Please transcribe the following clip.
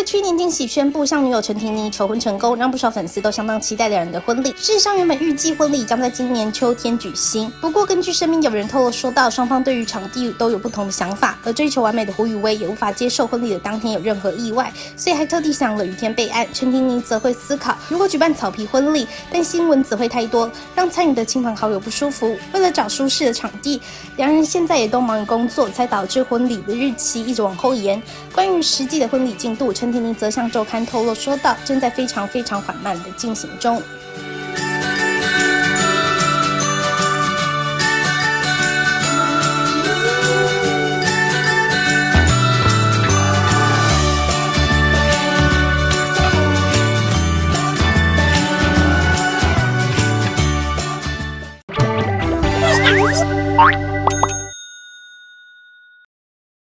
了去年惊喜宣布向女友陈婷妮求婚成功，让不少粉丝都相当期待两人的婚礼。事实上，原本预计婚礼将在今年秋天举行，不过根据身边有人透露说到，双方对于场地都有不同的想法，而追求完美的胡宇威也无法接受婚礼的当天有任何意外，所以还特地想了雨天备案。陈婷妮则会思考，如果举办草皮婚礼，但新闻只会太多，让参与的亲朋好友不舒服。为了找舒适的场地，两人现在也都忙于工作，才导致婚礼的日期一直往后延。关于实际的婚礼进度，陈婷妮则向周刊透露说道，正在非常缓慢的进行中。